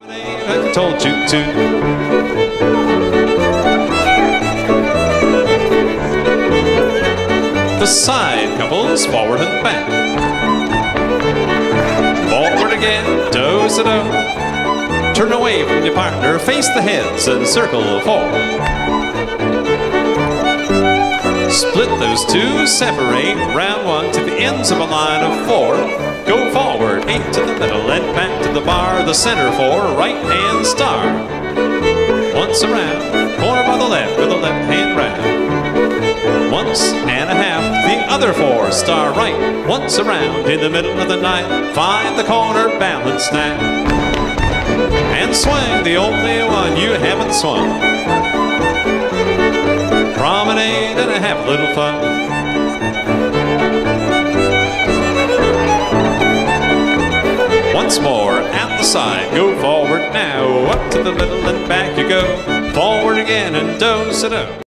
I told you to. The side couples forward and back. Forward again, do-sa-do. Turn away from your partner, face the heads and circle 4. Split those two, separate, round 1 to the ends of a line of 4. Go forward, 8 to the middle, and back to the bar, the center 4, right hand star. Once around, corner by the left with the left hand round. Once and a half, the other 4, star right. Once around, in the middle of the night, find the corner, balance now. And swing, the only one you haven't swung. Promenade and have a little fun. Once more, at the side, go forward now. Up to the middle and back you go. Forward again and do-sa-do.